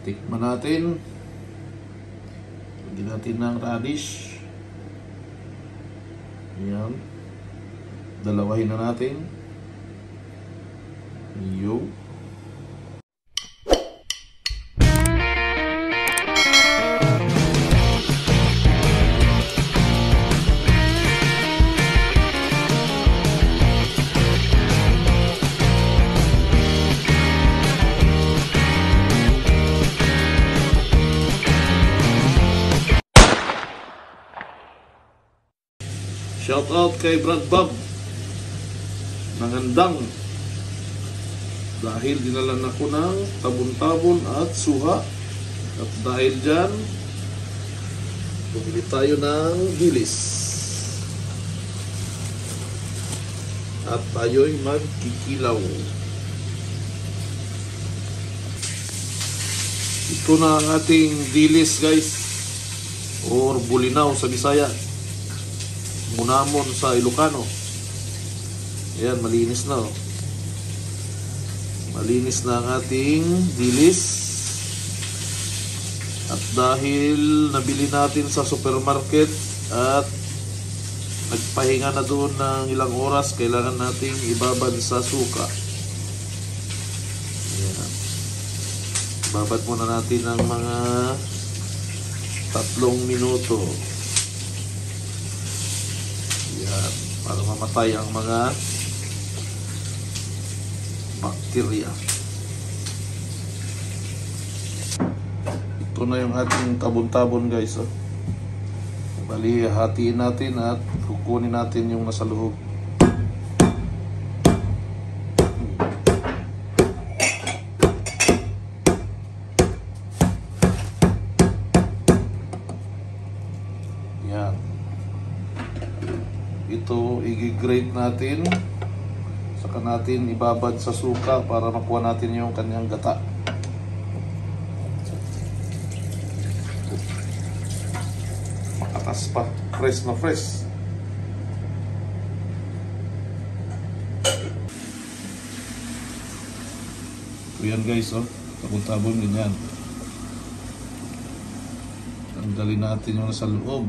Tikman natin. Lagyan natin ng radish. Ayan. Dalawahin na natin. Yo. Shout out kay Brad Bob Nangandang dahil dinalan ako ng tabon-tabon at suha, at dahil dyan bumili tayo ng dilis at tayo'y magkikilaw. Ito na ang ating dilis, guys, or bulinaw sa Bisaya, munamon sa Ilocano. Ayan, malinis na, oh. Malinis na ang ating dilis. At dahil nabili natin sa supermarket at nagpahinga na doon ng ilang oras, kailangan nating ibabad sa suka. Ayan. Ibabad muna natin ng mga 3 minuto. Ayan, para mamatay ang mga bakterya. Ito na yung ating tabon-tabon, guys, oh. Bali, hatiin natin at kukunin natin yung nasa loob. Yan. Ito, i-grate natin. Saka natin ibabad sa suka para makuha natin yung kanyang gata. Makatas pa. Fresh na fresh. So yan, guys, oh. Tabon-tabon ganyan. Tanggalin natin yung nasa loob.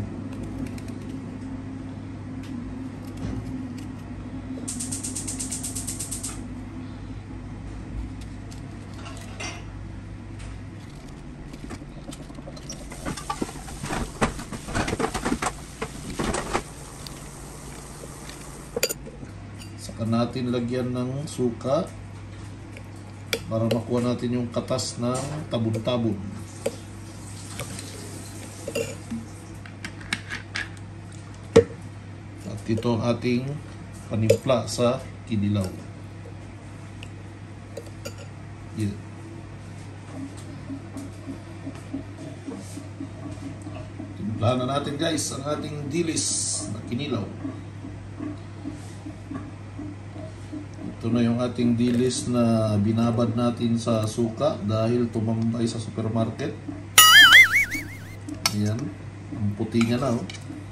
Saka natin lagyan ng suka para makuha natin yung katas ng tabon-tabon. At ito ang ating panimpla sa kinilaw. Yeah. Timplahan na natin, guys, ang ating dilis na kinilaw. Ito na yung ating dilis na binabad natin sa suka dahil tumambay sa supermarket. Ayan, ang puti niya na, oh.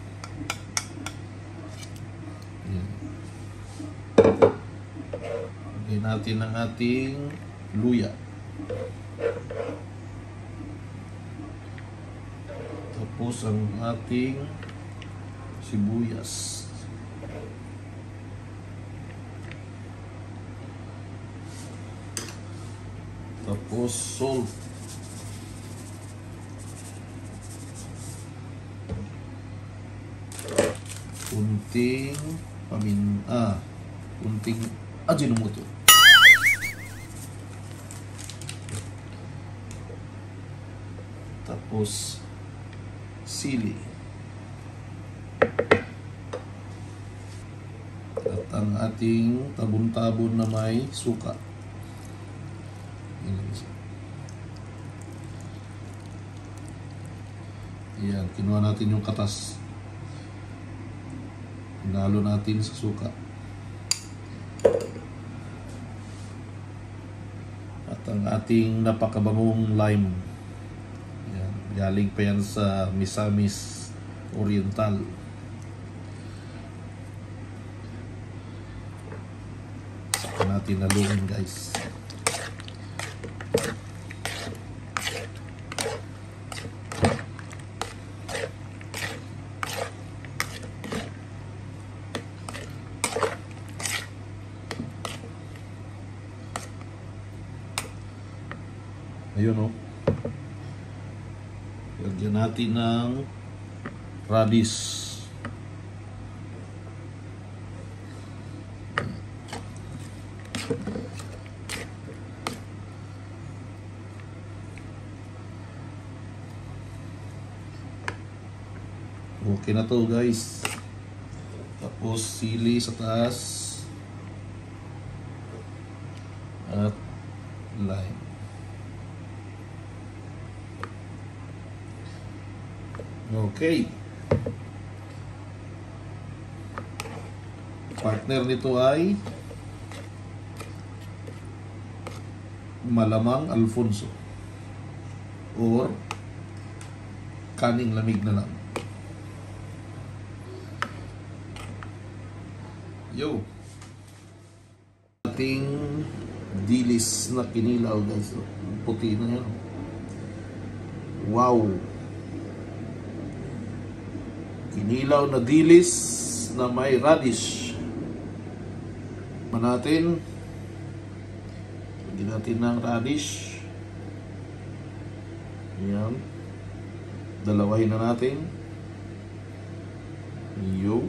Ayan. Lagyan natin ang ating luya. Tapos ang ating sibuyas. Tapos salt. Kunting kunting Ajinomoto. Tapos sili. At ang ating tabon-tabon na may suka. Ayan, kinuha natin yung katas. Hinalo natin sa suka. At ang ating napakabangong lime. Ayan, galing pa yan sa Misamis Oriental. Saka natin haluin, guys. Ayun, oh. Lagyan natin ng radish. Okay na to, guys. Tapos sili sa taas at lime. Okay. Partner nito ay malamang Alfonso or kaning lamig na lang. Yo, ating dilis na kinilaw, guys. Puti na yan. Wow, kinilaw na dilis na may radish. Natin lagyan natin ng radish. Yan, dalawahin na natin. Yo,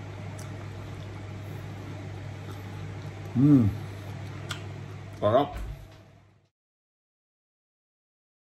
sarap.